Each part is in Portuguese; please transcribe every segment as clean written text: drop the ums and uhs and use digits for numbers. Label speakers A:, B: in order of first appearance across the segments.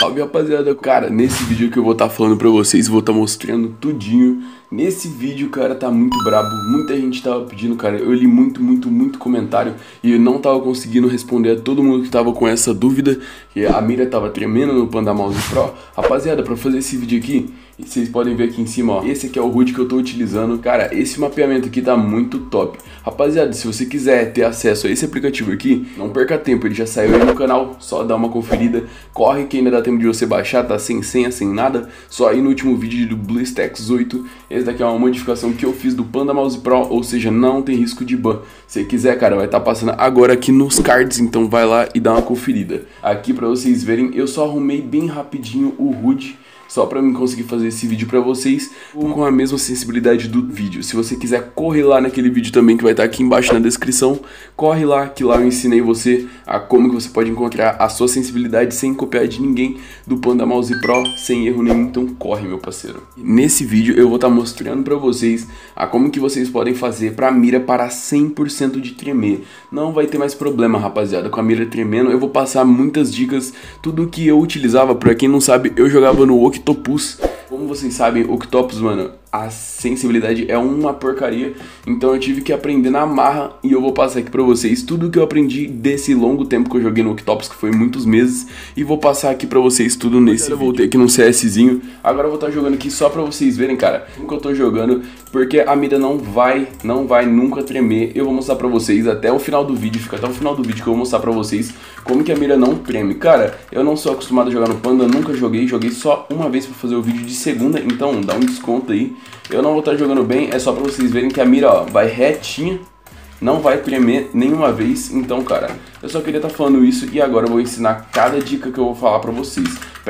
A: Salve, rapaziada. Cara, nesse vídeo que eu vou estar falando pra vocês, vou estar mostrando tudinho. Nesse vídeo, cara, tá muito brabo. Muita gente tava pedindo, cara. Eu li muito comentário e eu não tava conseguindo responder a todo mundo que tava com essa dúvida, que a mira tava tremendo no Panda Mouse Pro. Rapaziada, pra fazer esse vídeo aqui, vocês podem ver aqui em cima, ó. Esse aqui é o HUD que eu tô utilizando. Cara, esse mapeamento aqui tá muito top. Rapaziada, se você quiser ter acesso a esse aplicativo aqui, não perca tempo, ele já saiu aí no canal, só dá uma conferida. Corre que ainda dá tempo de você baixar, tá sem senha, sem nada. Só aí no último vídeo do BlueStacks 8. Esse daqui é uma modificação que eu fiz do Panda Mouse Pro, ou seja, não tem risco de ban. Se quiser, cara, vai estar passando agora aqui nos cards, então vai lá e dá uma conferida. Aqui pra vocês verem, eu só arrumei bem rapidinho o HUD, só pra mim conseguir fazer esse vídeo pra vocês com a mesma sensibilidade do vídeo. Se você quiser, corre lá naquele vídeo também que vai estar aqui embaixo na descrição. Corre lá, que lá eu ensinei você a como que você pode encontrar a sua sensibilidade sem copiar de ninguém do Panda Mouse Pro, sem erro nenhum, então corre, meu parceiro. Nesse vídeo eu vou estar mostrando pra vocês a como que vocês podem fazer pra mira parar 100% de tremer. Não vai ter mais problema, rapaziada, com a mira tremendo. Eu vou passar muitas dicas, tudo que eu utilizava. Pra quem não sabe, eu jogava no Octopus. Como vocês sabem, Octopus, mano, a sensibilidade é uma porcaria. Então eu tive que aprender na marra e eu vou passar aqui pra vocês tudo que eu aprendi desse longo tempo que eu joguei no Octopus, que foi muitos meses. E vou passar aqui pra vocês tudo nesse vídeo. Eu voltei aqui num CSzinho. Agora eu vou estar jogando aqui só pra vocês verem, cara, como que eu tô jogando, porque a mira não vai nunca tremer. Eu vou mostrar pra vocês até o final do vídeo. Fica até o final do vídeo que eu vou mostrar pra vocês como que a mira não treme. Cara, eu não sou acostumado a jogar no Panda, nunca joguei só uma vez pra fazer o vídeo de segunda, então dá um desconto aí. Eu não vou estar jogando bem, é só pra vocês verem que a mira, ó, vai retinha, não vai tremer nenhuma vez. Então, cara, eu só queria estar falando isso e agora eu vou ensinar cada dica que eu vou falar pra vocês.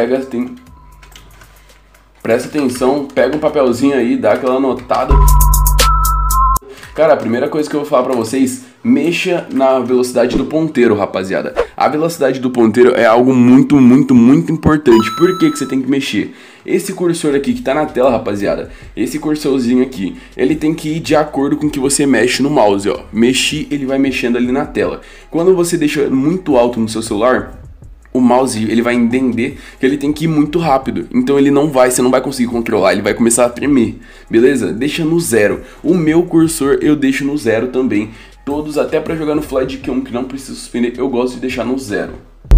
A: Presta atenção, pega um papelzinho aí, dá aquela anotada. Cara, a primeira coisa que eu vou falar pra vocês, mexa na velocidade do ponteiro, rapaziada. A velocidade do ponteiro é algo muito importante. Por que você tem que mexer? Esse cursor aqui que tá na tela, rapaziada, esse cursorzinho aqui, ele tem que ir de acordo com o que você mexe no mouse, ó. Mexi, ele vai mexendo ali na tela. Quando você deixa muito alto no seu celular, o mouse, ele vai entender que ele tem que ir muito rápido. Então você não vai conseguir controlar, ele vai começar a tremer. Beleza? Deixa no zero. O meu cursor eu deixo no zero também. Todos, até pra jogar no Flight 1, que não precisa suspender, eu gosto de deixar no zero.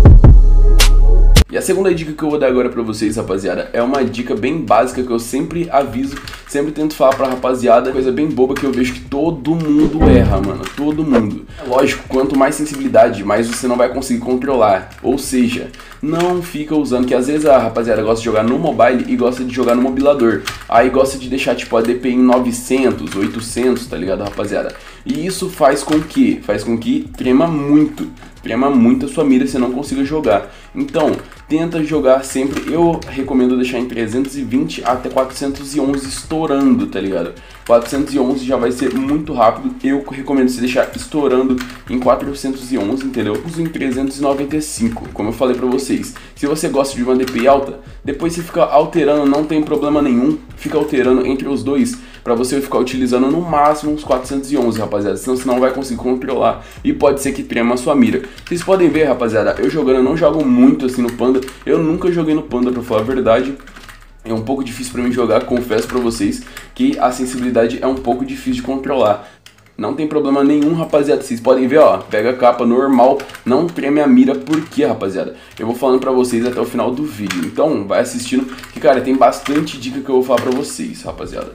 A: E a segunda dica que eu vou dar agora pra vocês, rapaziada, é uma dica bem básica que eu sempre aviso, sempre tento falar pra rapaziada, coisa bem boba que eu vejo que todo mundo erra, mano, todo mundo. É lógico, quanto mais sensibilidade, mais você não vai conseguir controlar, ou seja, não fica usando, que às vezes a rapaziada gosta de jogar no mobile e gosta de jogar no mobilador, aí gosta de deixar tipo a DPI em 900, 800, tá ligado, rapaziada? E isso faz com que trema muito a sua mira, você não consiga jogar. Então, tenta jogar sempre, eu recomendo deixar em 320 até 411 estourando, tá ligado? 411 já vai ser muito rápido, eu recomendo você deixar estourando em 411, entendeu? Uso em 395, como eu falei pra vocês. Se você gosta de uma DPI alta, depois você fica alterando, não tem problema nenhum, fica alterando entre os dois, pra você ficar utilizando no máximo uns 411, rapaziada, senão você não vai conseguir controlar e pode ser que trema a sua mira. Vocês podem ver, rapaziada, eu jogando, eu não jogo muito assim no Panda, eu nunca joguei no Panda, pra falar a verdade. É um pouco difícil pra mim jogar, confesso pra vocês que a sensibilidade é um pouco difícil de controlar. Não tem problema nenhum, rapaziada, vocês podem ver, ó, pega a capa normal, não treme a mira. Por quê, rapaziada? Eu vou falando pra vocês até o final do vídeo, então vai assistindo, que cara, tem bastante dica que eu vou falar pra vocês, rapaziada.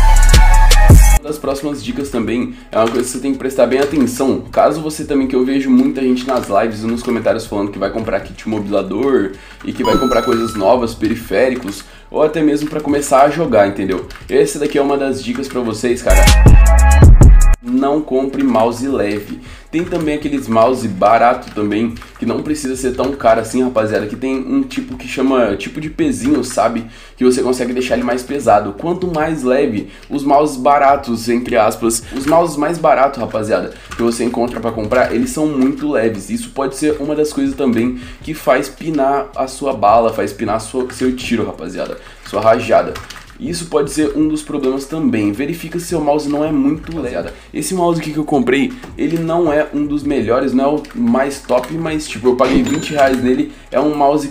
A: Uma das próximas dicas também é uma coisa que você tem que prestar bem atenção. Caso você também, que eu vejo muita gente nas lives e nos comentários falando que vai comprar kit mobilador e que vai comprar coisas novas, periféricos, ou até mesmo pra começar a jogar, entendeu? Essa daqui é uma das dicas pra vocês, cara. Não compre mouse leve. Tem também aqueles mouse barato também, que não precisa ser tão caro assim, rapaziada, que tem um tipo que chama tipo de pezinho, sabe? Que você consegue deixar ele mais pesado. Quanto mais leve, os mouses baratos, entre aspas, os mouses mais baratos, rapaziada, que você encontra pra comprar, eles são muito leves. Isso pode ser uma das coisas também que faz pinar a sua bala, faz pinar seu tiro, rapaziada, sua rajada. Isso pode ser um dos problemas também. Verifica se seu mouse não é muito leve. Esse mouse aqui que eu comprei, ele não é um dos melhores, não é o mais top, mas tipo, eu paguei 20 reais nele. É um mouse que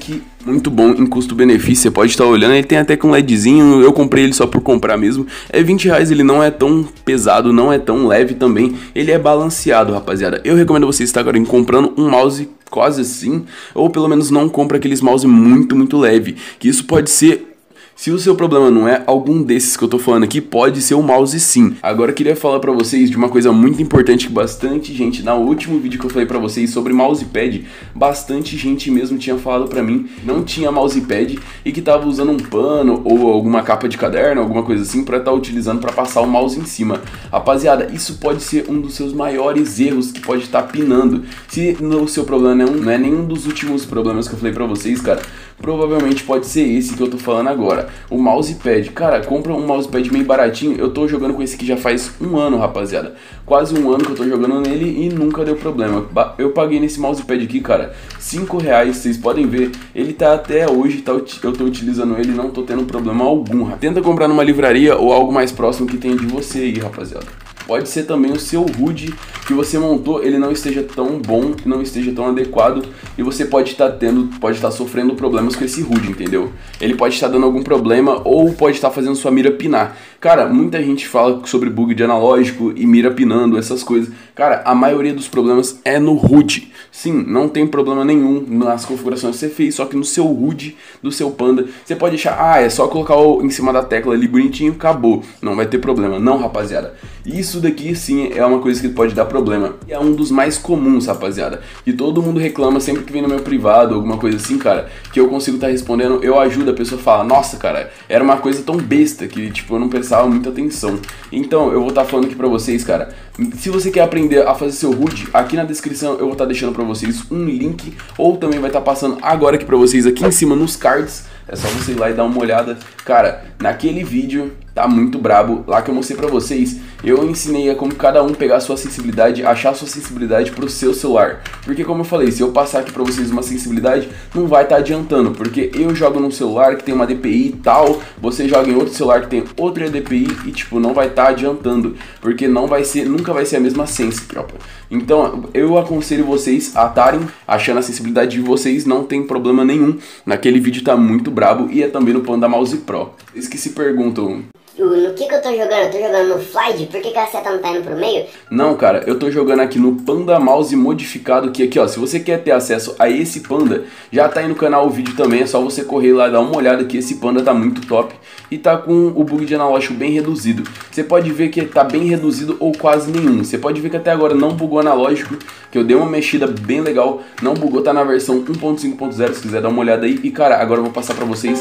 A: muito bom em custo-benefício, você pode estar olhando, ele tem até com LEDzinho, eu comprei ele só por comprar mesmo, é R$20, ele não é tão pesado, não é tão leve também, ele é balanceado, rapaziada. Eu recomendo vocês estarem comprando um mouse quase assim, ou pelo menos não compra aqueles mouse muito leve, que isso pode ser... Se o seu problema não é algum desses que eu tô falando aqui, pode ser o mouse sim. Agora eu queria falar pra vocês de uma coisa muito importante que bastante gente, no último vídeo que eu falei pra vocês sobre mousepad, bastante gente mesmo tinha falado pra mim, não tinha mousepad e que tava usando um pano ou alguma capa de caderno, alguma coisa assim, pra estar utilizando pra passar o mouse em cima. Rapaziada, isso pode ser um dos seus maiores erros que pode estar pinando. Se o seu problema não é nenhum dos últimos problemas que eu falei pra vocês, cara, provavelmente pode ser esse que eu tô falando agora. O mousepad, cara, compra um mousepad meio baratinho. Eu tô jogando com esse aqui já faz um ano, rapaziada. Quase um ano que eu tô jogando nele e nunca deu problema. Eu paguei nesse mousepad aqui, cara, R$5, vocês podem ver. Ele tá até hoje, eu tô utilizando ele e não tô tendo problema algum. Tenta comprar numa livraria ou algo mais próximo que tenha de você aí, rapaziada. Pode ser também o seu HUD que você montou, ele não esteja tão bom, não esteja tão adequado e você pode estar sofrendo problemas com esse HUD, entendeu? Ele pode estar dando algum problema ou pode estar fazendo sua mira pinar. Cara, muita gente fala sobre bug de analógico e mira pinando, essas coisas. Cara, a maioria dos problemas é no HUD. Sim, não tem problema nenhum nas configurações que você fez, só que no seu HUD do seu Panda, você pode deixar, é só colocar em cima da tecla ali bonitinho, acabou, não vai ter problema. Não, rapaziada, isso daqui sim é uma coisa que pode dar problema. E é um dos mais comuns, rapaziada, que todo mundo reclama sempre que vem no meu privado, alguma coisa assim, cara, que eu consigo estar respondendo, eu ajudo, a pessoa fala, nossa, cara, era uma coisa tão besta que, tipo, eu não prestava muita atenção. Então, eu vou estar falando aqui pra vocês, cara, se você quer aprender a fazer seu HUD, aqui na descrição eu vou estar deixando pra vocês um link, ou também vai estar passando agora aqui pra vocês, aqui em cima nos cards. É só você ir lá e dar uma olhada. Cara, naquele vídeo tá muito brabo, lá que eu mostrei pra vocês, eu ensinei a como cada um pegar a sua sensibilidade, achar a sua sensibilidade pro seu celular. Porque como eu falei, se eu passar aqui pra vocês uma sensibilidade, não vai estar adiantando, porque eu jogo num celular que tem uma DPI e tal, você joga em outro celular que tem outra DPI e tipo, não vai estar adiantando, porque nunca vai ser a mesma sense, tropa. Então, eu aconselho vocês a estarem achando a sensibilidade de vocês, não tem problema nenhum. Naquele vídeo tá muito brabo e é também no Panda Mouse Pro. Vocês que se perguntam...
B: No que eu tô jogando? Eu tô jogando no Flyd? Por que a seta não tá indo pro meio?
A: Não, cara, eu tô jogando aqui no Panda Mouse modificado, que aqui, ó, se você quer ter acesso a esse Panda, já tá aí no canal o vídeo também, é só você correr lá e dar uma olhada que esse Panda tá muito top e tá com o bug de analógico bem reduzido. Você pode ver que tá bem reduzido ou quase nenhum. Você pode ver que até agora não bugou analógico, que eu dei uma mexida bem legal, não bugou, tá na versão 1.5.0, se quiser dar uma olhada aí. E cara, agora eu vou passar pra vocês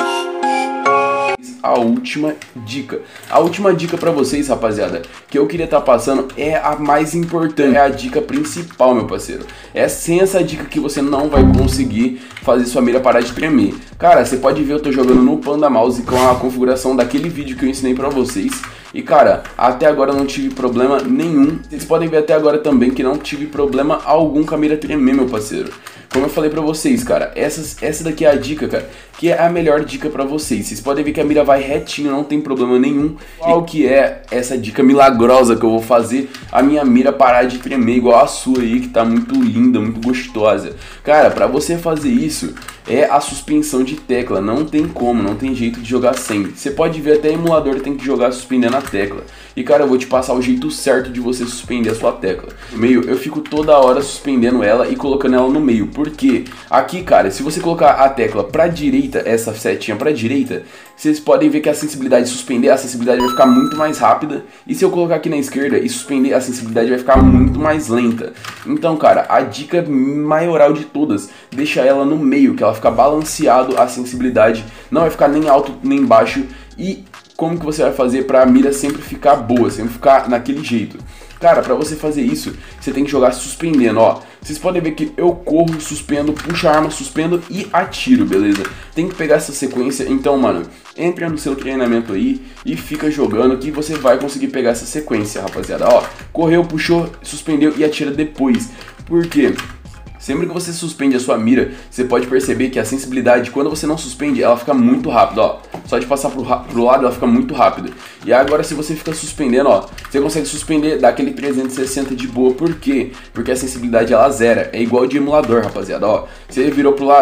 A: a última dica. A última dica pra vocês, rapaziada, que eu queria estar passando é a mais importante, é a dica principal, meu parceiro. É sem essa dica que você não vai conseguir fazer sua mira parar de tremer. Cara, você pode ver, eu tô jogando no Panda Mouse com a configuração daquele vídeo que eu ensinei pra vocês. E cara, até agora eu não tive problema nenhum. Vocês podem ver até agora também que não tive problema algum com a mira tremer, meu parceiro. Como eu falei pra vocês, cara, essa daqui é a dica, cara, que é a melhor dica pra vocês. Vocês podem ver que a mira vai retinho, não tem problema nenhum. Qual que é essa dica milagrosa que eu vou fazer a minha mira parar de tremer igual a sua aí, que tá muito linda, muito gostosa? Cara, pra você fazer isso, é a suspensão de tecla. Não tem como, não tem jeito de jogar sem. Você pode ver até emulador tem que jogar suspendendo a tecla. E cara, eu vou te passar o jeito certo de você suspender a sua tecla. No meio, eu fico toda hora suspendendo ela e colocando ela no meio. Por quê? Aqui, cara, se você colocar a tecla pra direita, essa setinha pra direita, vocês podem ver que a sensibilidade de suspender, a sensibilidade vai ficar muito mais rápida. E se eu colocar aqui na esquerda e suspender, a sensibilidade vai ficar muito mais lenta. Então, cara, a dica maioral de todas, deixa ela no meio, que ela fica balanceado a sensibilidade, não vai ficar nem alto nem baixo. E como que você vai fazer pra mira sempre ficar boa, sempre ficar naquele jeito? Cara, pra você fazer isso, você tem que jogar suspendendo, ó. Vocês podem ver que eu corro, suspendo, puxo a arma, suspendo e atiro, beleza? Tem que pegar essa sequência, então, mano, entra no seu treinamento aí e fica jogando que você vai conseguir pegar essa sequência, rapaziada. Ó, correu, puxou, suspendeu e atira depois. Por quê? Sempre que você suspende a sua mira, você pode perceber que a sensibilidade, quando você não suspende, ela fica muito rápida, ó. Só de passar pro lado, ela fica muito rápida. E agora, se você fica suspendendo, ó, você consegue suspender daquele 360 de boa. Por quê? Porque a sensibilidade, ela zera. É igual de emulador, rapaziada, ó. Você virou pro lado,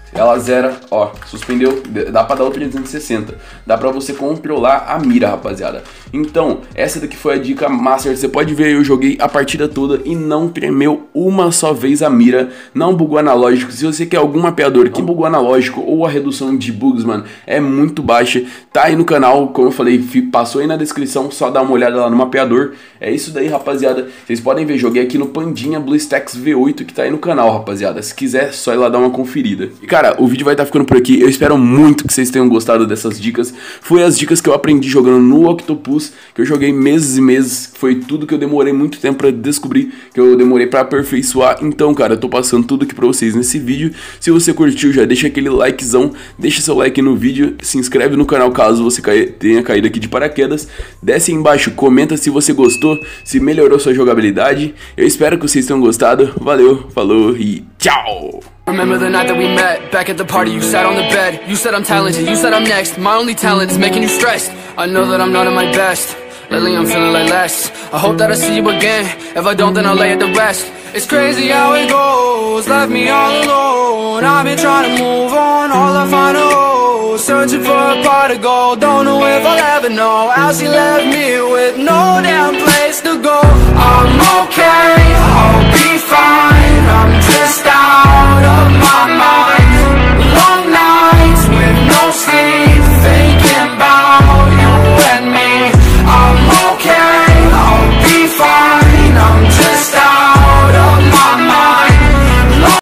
A: ela zera, ó, suspendeu, dá pra dar o 360, dá pra você controlar a mira, rapaziada. Então, essa daqui foi a dica master, você pode ver, eu joguei a partida toda e não tremeu uma só vez a mira, não bugou analógico. Se você quer algum mapeador que bugou analógico ou a redução de bugs, mano, é muito baixa, tá aí no canal, como eu falei, passou aí na descrição, só dá uma olhada lá no mapeador. É isso daí, rapaziada, vocês podem ver, joguei aqui no Pandinha BlueStacks V8 que tá aí no canal, rapaziada. Se quiser, só ir lá dar uma conferida. E cara, o vídeo vai estar ficando por aqui. Eu espero muito que vocês tenham gostado dessas dicas. Foi as dicas que eu aprendi jogando no Octopus, que eu joguei meses e meses. Foi tudo que eu demorei muito tempo pra descobrir, que eu demorei pra aperfeiçoar. Então, cara, eu tô passando tudo aqui pra vocês nesse vídeo. Se você curtiu, já deixa aquele likezão, deixa seu like no vídeo, se inscreve no canal caso você tenha caído aqui de paraquedas. Desce aí embaixo, comenta se você gostou, se melhorou sua jogabilidade. Eu espero que vocês tenham gostado. Valeu, falou e tchau!
C: Remember the night that we met, back at the party, you sat on the bed. You said I'm talented, you said I'm next. My only talent is making you stressed. I know that I'm not at my best, lately I'm feeling like less. I hope that I see you again, if I don't then I'll lay it to rest. It's crazy how it goes, left me all alone. I've been trying to move on, all I find a hole. Searching for a pot of gold, don't know if I'll ever know how she left me with